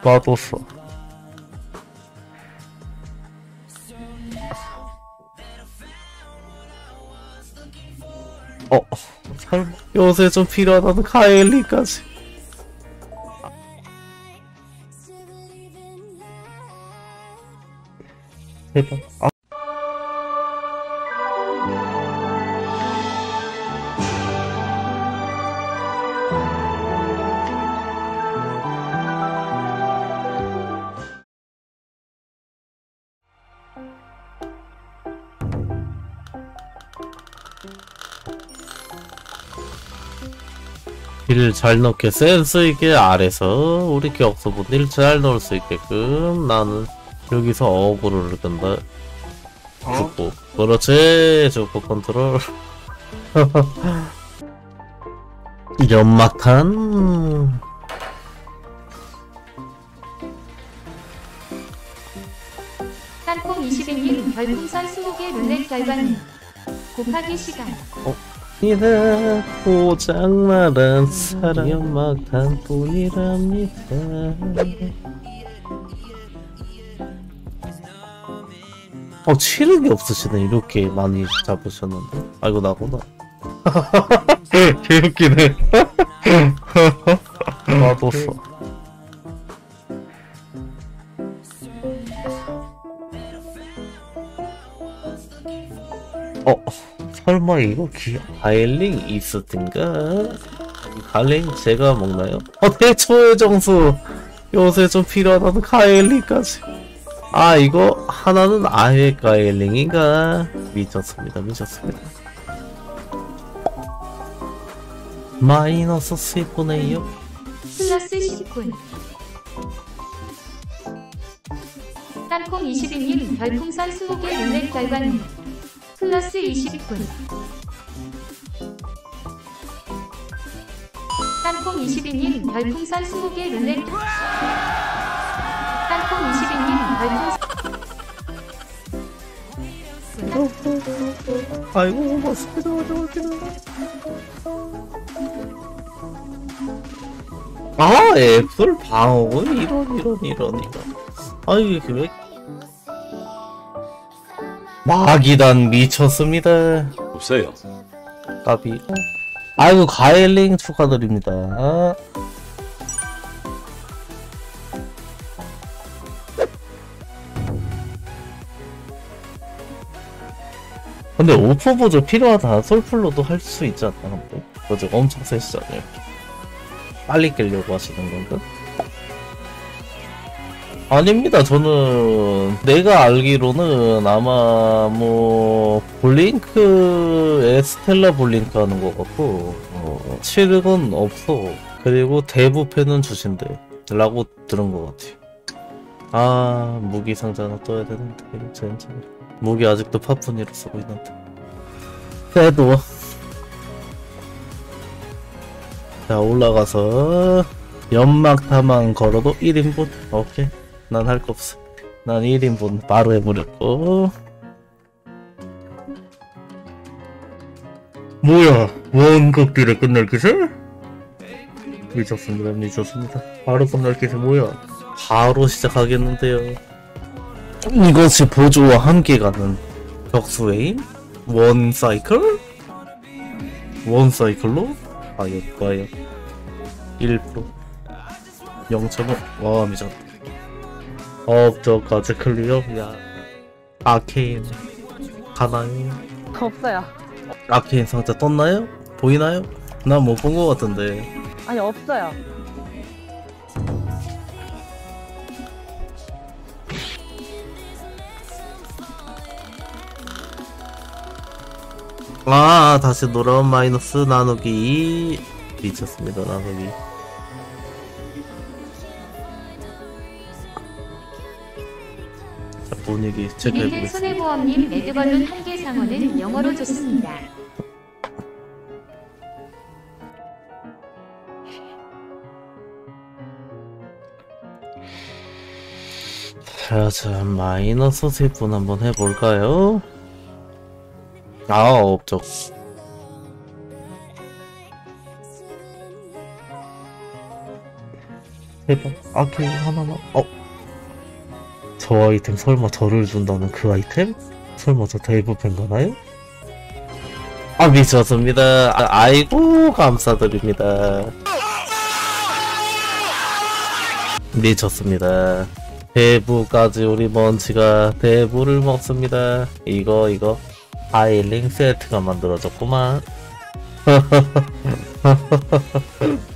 빠졌어. 설마 요새 좀 필요하다는 카일리까지. 대박. 딜 잘 넣게 센스있게 아래서 우리 격수분 딜 잘 넣을 수 있게끔 나는 여기서 어그로를 끈다. 죽고 그렇지. 죽고 컨트롤. 연막탄. 딴콩 21님 별풍선 20개 룰렛 결과는 곱하기 시간. 이라 고장나란 사람 연막탄 뿐이랍니다. 치력이 없으시네. 이렇게 많이 잡으셨는데. 아이고 나구나. 개웃기네. 빠졌어. 설마 이거 가일링 있었던가? 가일링 제가 먹나요? 대초의 정수 요새 좀 필요하다는 가일링까지. 이거 하나는 아예 가일링인가? 미쳤습니다. 마이너스 10분의 2요? 플러스 10분. 딴콩 21님 별풍선 20개 룰렛 결과는 플러스 20분. 딴콩 22님 별풍선 20개 룰렛. 딴콩 22님 별풍선. 아이고 맞습니다. 애플 방어군 이런. 이게 왜 마기단 미쳤습니다. 없어요. 까비. 아이고 가일링 축하드립니다. 근데 오프보조 필요하다. 솔플로도 할 수 있지 않나? 근데 그죠? 엄청 세시잖아요. 빨리 깨려고 하시는 건가? 아닙니다. 저는 내가 알기로는 아마 볼링크 에스텔라 볼링크 하는 것 같고 칠은 없어. 그리고 대부패는 주신대 라고 들은 것 같아요. 무기 상자 하나 떠야 되는데 젠장. 무기 아직도 파푼이로 쓰고 있는데. 그래도 자 올라가서 연막타만 걸어도 1인분. 오케이. 난 할 거 없어. 난 1인분 바로 해버렸고. 뭐야 원급딜에 끝날 기세? 미쳤습니다. 바로 끝날 기세 뭐야. 바로 시작하겠는데요. 이것이 보조와 함께 가는 격수웨임? 원사이클로? 과연 1% 0.5. 와 미쳤다. 저까지 클리어. 야 아케인 가나요? 없어요. 아케인 상자 떴나요? 보이나요? 난 못 본 것 같은데. 아니 없어요. 다시 돌아온 마이너스 나누기. 미쳤습니다. 나누기. 자, 분위기 체크해보겠습니다. 손해보험님 매드벌룬 1개 상어는 영어로 좋습니다. 자, 마이너스 3분 한번 해볼까요? 업적. 제발 아케인 하나만. 저 아이템 설마 저를 준다는 그 아이템? 설마 저 대부팬 가나요? 미쳤습니다. 아이고 감사드립니다. 미쳤습니다. 대부까지 우리 먼지가 대부를 먹습니다. 이거 하이링 세트가 만들어졌구만.